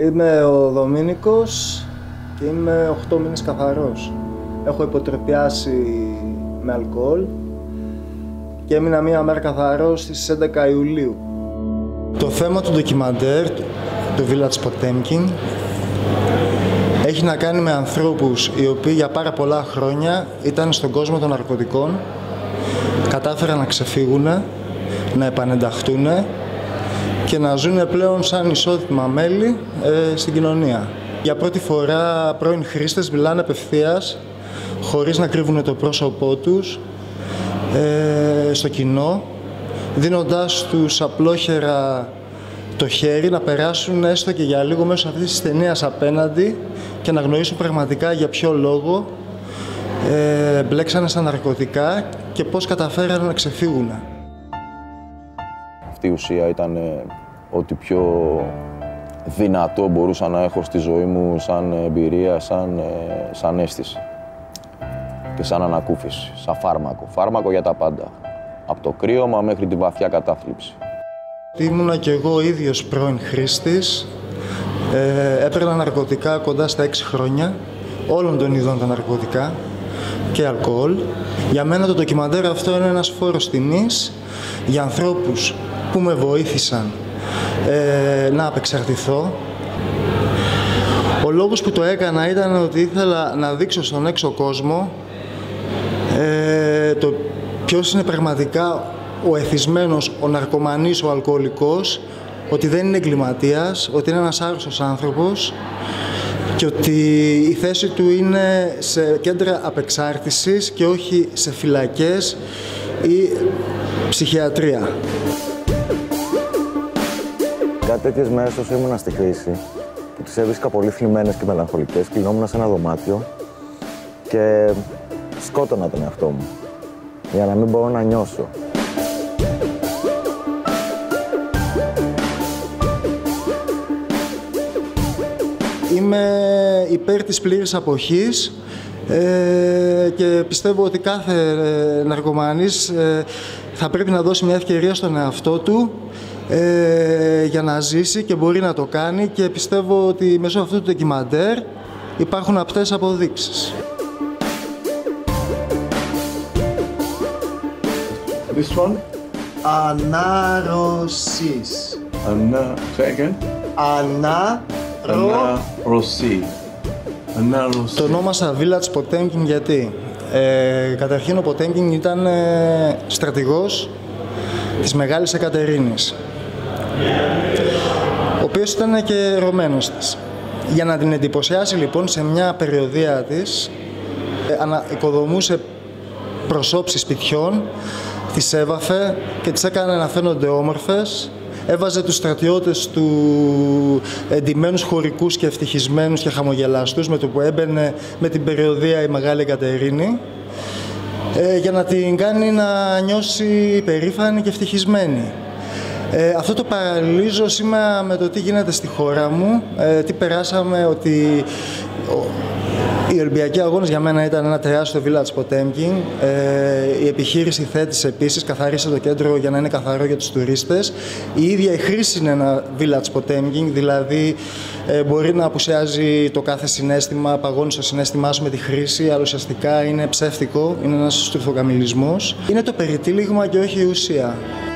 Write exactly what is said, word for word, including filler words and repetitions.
Είμαι ο Δομήνικος και είμαι οκτώ μήνες καθαρός. Έχω υποτροπιάσει με αλκοόλ και έμεινα μία μέρα καθαρός στις έντεκα Ιουλίου. Το θέμα του ντοκιμαντέρ, του Village Potemkin, έχει να κάνει με ανθρώπους οι οποίοι για πάρα πολλά χρόνια ήταν στον κόσμο των ναρκωτικών, κατάφεραν να ξεφύγουν, να επανενταχτούν και να ζουν πλέον σαν ισότιμα μέλη ε, στην κοινωνία. Για πρώτη φορά πρώην χρήστες μιλάνε απευθείας, χωρίς να κρύβουν το πρόσωπό τους, ε, στο κοινό, δίνοντάς τους απλόχερα το χέρι να περάσουν έστω και για λίγο μέσω αυτής της ταινίας απέναντι και να γνωρίσουν πραγματικά για ποιο λόγο ε, μπλέξανε στα ναρκωτικά και πώς καταφέρανε να ξεφύγουν. Αυτή η ουσία ήταν ε, ό,τι πιο δυνατό μπορούσα να έχω στη ζωή μου σαν εμπειρία, σαν, ε, σαν αίσθηση και σαν ανακούφιση, σαν φάρμακο. Φάρμακο για τα πάντα. Από το κρύωμα μέχρι τη βαθιά κατάθλιψη. Ήμουνα κι εγώ ίδιος πρώην χρήστης. Ε, έπαιρνα ναρκωτικά κοντά στα έξι χρόνια, όλων των ειδών τα ναρκωτικά και αλκοόλ. Για μένα το ντοκιμαντέρ αυτό είναι ένας φόρος τιμής για ανθρώπους που με βοήθησαν ε, να απεξαρτηθώ. Ο λόγος που το έκανα ήταν ότι ήθελα να δείξω στον έξω κόσμο ε, το ποιος είναι πραγματικά ο εθισμένος, ο ναρκωμανής, ο αλκοολικός, ότι δεν είναι εγκληματίας, ότι είναι ένας άρρωστος άνθρωπος και ότι η θέση του είναι σε κέντρα απεξάρτησης και όχι σε φυλακές ή ψυχιατρία. Κάτι τέτοιες μέρες όσο ήμουνα στη χρήση, που τις έβρισκα πολύ θλιμμένες και μελαγχολικές, κλεινόμουν σε ένα δωμάτιο και σκότωνα τον εαυτό μου, για να μην μπορώ να νιώσω. Είμαι υπέρ της πλήρης αποχής ε, και πιστεύω ότι κάθε ε, ναρκωμανής ε, θα πρέπει να δώσει μια ευκαιρία στον εαυτό του ε, για να ζήσει και μπορεί να το κάνει και πιστεύω ότι μέσω αυτού του ντοκιμαντέρ υπάρχουν απτές αποδείξεις. This one? Ανάρρωσης. Anna, say again? Ανά... Ανάρρωση. Ανάρρωση. Το ονόμασα Village Potemkin γιατί ε, καταρχήν ο Potemkin ήταν ε, στρατηγός της Μεγάλης Εκατερίνης, ο οποίος ήταν και Ρωμένος της. Για να την εντυπωσιάσει λοιπόν σε μια περιοδεία της, ε, ανα, οικοδομούσε προσώψεις σπιτιών, τις έβαφε και τις έκανε να φαίνονται όμορφες. Έβαζε τους στρατιώτες του εντυμένους, χωρικούς και ευτυχισμένους και χαμογελαστούς με το που έμπαινε με την περιοδεία η Μεγάλη Κατερίνη ε, για να την κάνει να νιώσει περήφανη και ευτυχισμένη. Ε, αυτό το παραλύζω σήμερα με το τι γίνεται στη χώρα μου, ε, τι περάσαμε, ότι οι Ολυμπιακοί Αγώνες για μένα ήταν ένα τεράστιο Village Potemkin. Ε, η επιχείρηση θέτησε επίσης, καθάρισε το κέντρο για να είναι καθαρό για τους τουρίστες. Η ίδια η χρήση είναι ένα Village Potemkin, δηλαδή ε, μπορεί να απουσιάζει το κάθε συναίσθημα, παγώνει το συναίσθημά σου με τη χρήση, αλλά ουσιαστικά είναι ψεύτικο, είναι ένας στουρθοκαμιλισμός. Είναι το περιτύλιγμα και όχι η ουσία.